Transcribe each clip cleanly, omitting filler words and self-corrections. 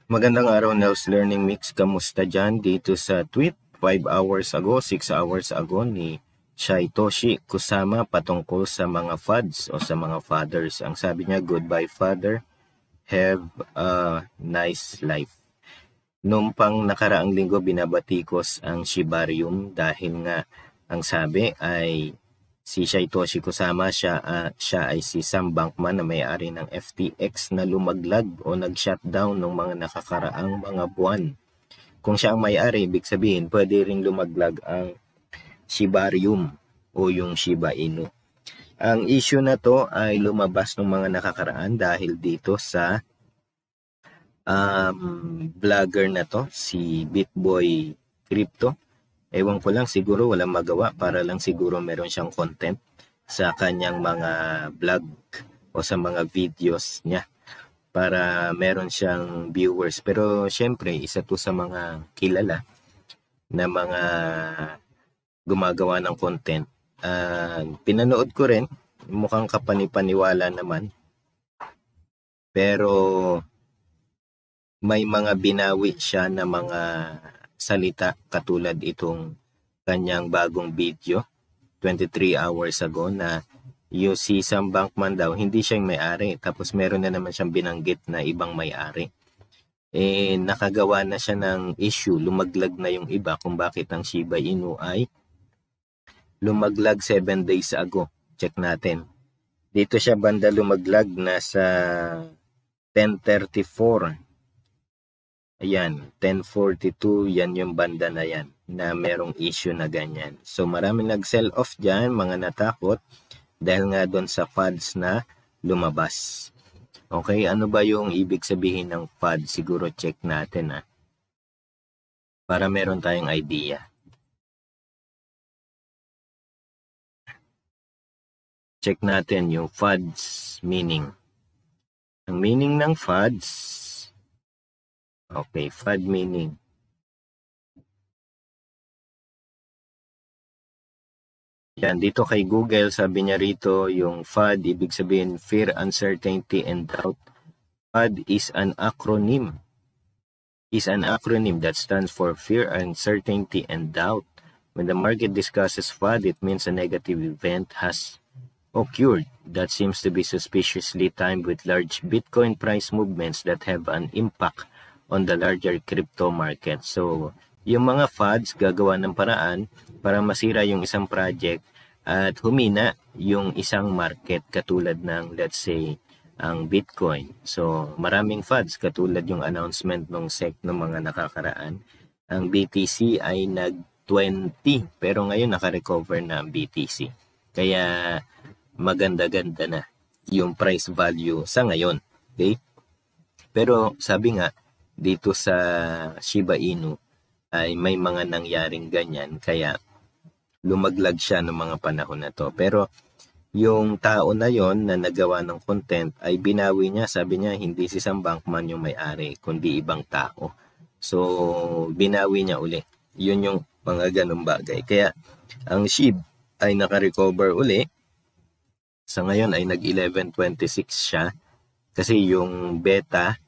Magandang araw, Nels Learning Mix. Kamusta dyan? Dito sa tweet 5 hours ago, 6 hours ago ni Shaitoshi Kusama patungkol sa mga fads o sa mga fathers. Ang sabi niya, goodbye father, have a nice life. Noong pang nakaraang linggo, binabatikos ang Shibarium dahil nga ang sabi ay si Shaitoshi Kusama, siya ay si Sam Bankman na may-ari ng FTX na lumaglag o nag-shutdown ng mga nakakaraang mga buwan. Kung siya ang may-ari, ibig sabihin pwede ring lumaglag ang Shibarium o yung Shiba Inu. Ang issue na to ay lumabas ng mga nakakaraan dahil dito sa vlogger na to, si Bitboy Crypto. Ewan ko lang, siguro walang magawa para lang siguro meron siyang content sa kanyang mga vlog o sa mga videos niya para meron siyang viewers. Pero syempre, isa to sa mga kilala na mga gumagawa ng content. Pinanood ko rin, mukhang kapanipaniwala naman. Pero may mga binawi siya na mga salita katulad itong kanyang bagong video 23 hours ago na yung si Sam Bankman daw hindi siya yung may-ari, tapos meron na naman siyang binanggit na ibang may-ari. Nakagawa na siya ng issue, lumaglag na yung iba kung bakit ang Shiba Inu ay lumaglag 7 days ago. Check natin. Dito siya banda lumaglag na sa 10:34. Ayan, 10:42, yan yung banda na yan, na merong issue na ganyan. So maraming nag-sell off dyan, mga natakot, dahil nga doon sa fads na lumabas. Okay, ano ba yung ibig sabihin ng FAD? Siguro check natin para meron tayong idea. Check natin yung FADs meaning. Ang meaning ng FADs, okay, FAD meaning. Yan, dito kay Google, sabi niya rito, yung FAD, ibig sabihin, fear, uncertainty, and doubt. FAD is an acronym. That stands for fear, uncertainty, and doubt. When the market discusses FAD, it means a negative event has occurred that seems to be suspiciously timed with large Bitcoin price movements that have an impact on the larger crypto market. So, yung mga FADs gagawa ng paraan para masira yung isang project at humina yung isang market katulad ng, let's say, ang Bitcoin. So, maraming FADs katulad yung announcement ng SEC ng mga nakakaraan. Ang BTC ay nag-20 pero ngayon naka-recover na ang BTC. Kaya maganda-ganda na yung price value sa ngayon. Okay? Pero sabi nga, dito sa Shiba Inu ay may mga nangyaring ganyan kaya lumaglag siya ng mga panahon na to. Pero yung tao na yon na nagawa ng content ay binawi niya, sabi niya hindi si Sam Bankman yung may-ari kundi ibang tao. So binawi niya uli. Yun yung mga ganung bagay. Kaya ang SHIB ay naka-recover uli. Sa ngayon ay nag-11.26 siya kasi yung beta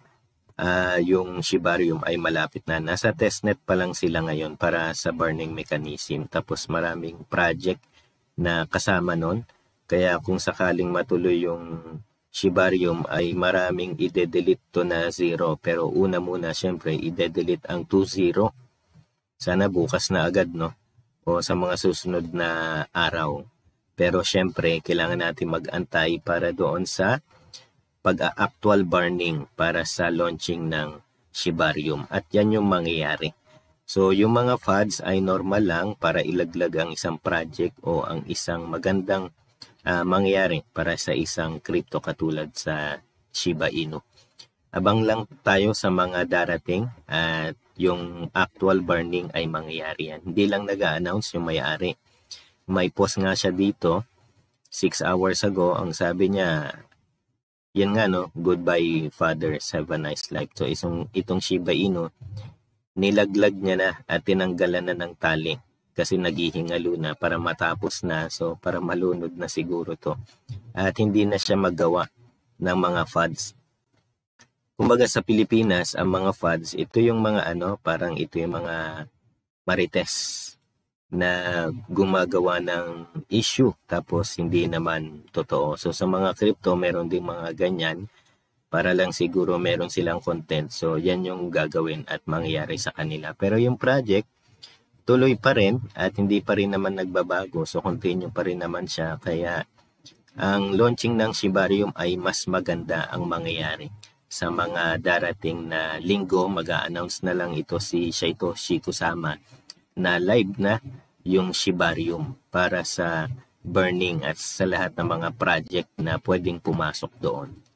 yung Shibarium ay malapit na. Nasa testnet pa lang sila ngayon para sa burning mechanism. Tapos maraming project na kasama nun. Kaya kung sakaling matuloy yung Shibarium ay maraming ide-delete to na 0. Pero una muna syempre ide-delete ang 2.0. Sana bukas na agad, no? O sa mga susunod na araw. Pero syempre kailangan natin mag-antay para doon sa pag-actual burning para sa launching ng Shibarium. At yan yung mangyayari. So, yung mga FADs ay normal lang para ilaglag ang isang project o ang isang magandang mangyayari para sa isang crypto katulad sa Shiba Inu. Abang lang tayo sa mga darating at yung actual burning ay mangyayari yan. Hindi lang nag-a-announce yung may-ari. May post nga siya dito 6 hours ago. Ang sabi niya, yan nga no, goodbye fathers, have a nice life. So itong Shiba Inu, nilaglag niya na at tinanggalan na ng tali kasi naghihingalo na para matapos na. So para malunod na siguro to. At hindi na siya magawa ng mga FADs. Kumbaga sa Pilipinas, ang mga FUDs, ito yung mga parang ito yung mga marites na gumagawa ng issue tapos hindi naman totoo. So sa mga crypto, meron ding mga ganyan para lang siguro meron silang content. So yan yung gagawin at mangyayari sa kanila. Pero yung project, tuloy pa rin at hindi pa rin naman nagbabago. So continue pa rin naman siya. Kaya ang launching ng Shibarium ay mas maganda ang mangyayari. Sa mga darating na linggo, mag-a-announce na lang ito si Satoshi Kusama na live na yung Shibarium para sa burning at sa lahat ng mga project na pwedeng pumasok doon.